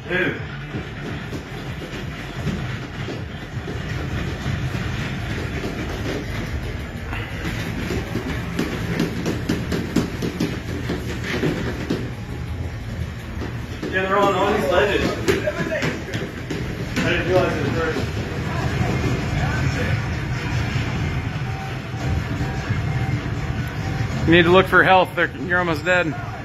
Dude. Yeah, they're on all these ledges. I didn't realize it at first. You need to look for health. You're almost dead.